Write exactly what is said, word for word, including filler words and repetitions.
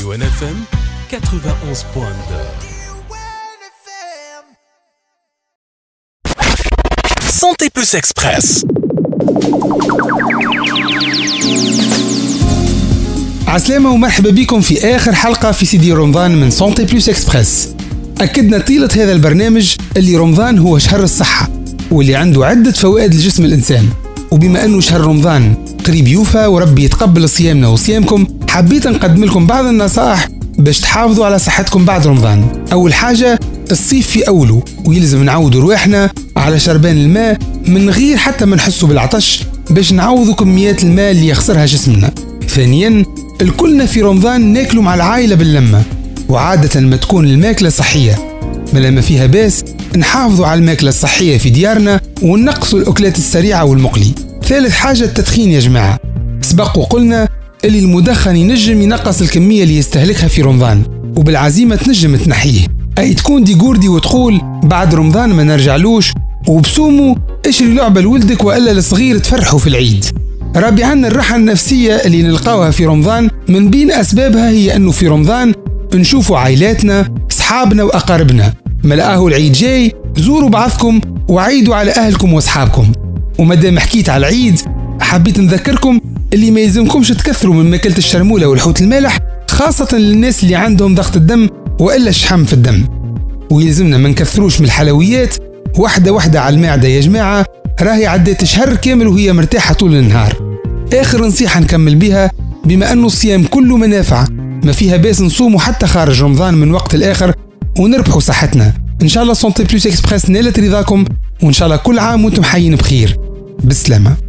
ديوان اف ام واحد وثمانين فاصلة اثنين. سانتي بلس اكسبريس. عسلامة ومرحبا بكم في آخر حلقة في سيدي رمضان من سانتي بلس اكسبريس. أكدنا طيلة هذا البرنامج اللي رمضان هو شهر الصحة واللي عنده عدة فوائد لجسم الإنسان، وبما أنه شهر رمضان قريب يوفى وربي يتقبل صيامنا وصيامكم، حبيت نقدم لكم بعض النصائح باش تحافظوا على صحتكم بعد رمضان. أول حاجة، الصيف في أوله ويلزم نعودوا رواحنا على شربان الماء من غير حتى ما نحسوا بالعطش باش نعوضوا كميات الماء اللي يخسرها جسمنا. ثانيا، الكلنا في رمضان ناكلوا مع العائلة باللمة، وعادة ما تكون الماكلة صحية، ما لما فيها باس نحافظوا على الماكلة الصحية في ديارنا ونقصوا الأكلات السريعة والمقلي. ثالث حاجة، التدخين يا جماعة. سبق وقلنا اللي المدخن ينجم ينقص الكمية اللي يستهلكها في رمضان، وبالعزيمة تنجم تنحيه، أي تكون دي جوردي وتقول بعد رمضان ما نرجعلوش، وبسومه اشري لعبة لولدك وإلا الصغير تفرحوا في العيد. رابعا، الراحة النفسية اللي نلقاوها في رمضان من بين أسبابها هي أنه في رمضان نشوفوا عائلاتنا، أصحابنا وأقاربنا. ملقاه العيد جاي، زوروا بعضكم وعيدوا على أهلكم وأصحابكم. ومادام حكيت على العيد، حبيت نذكركم اللي ما يلزمكمش تكثروا من ماكلة الشرمولة والحوت المالح، خاصة للناس اللي عندهم ضغط الدم وإلا الشحم في الدم. ويلزمنا ما نكثروش من الحلويات، واحدة واحدة على المعدة يا جماعة، راهي عدت شهر كامل وهي مرتاحة طول النهار. آخر نصيحة نكمل بها، بما أنه الصيام كله منافع، ما فيها باس نصوموا حتى خارج رمضان من وقت الآخر ونربحوا صحتنا. إن شاء الله سانتي بلس اكسبريس نالت رضاكم، وإن شاء الله كل عام وانتم حيين بخير. بالسلامة.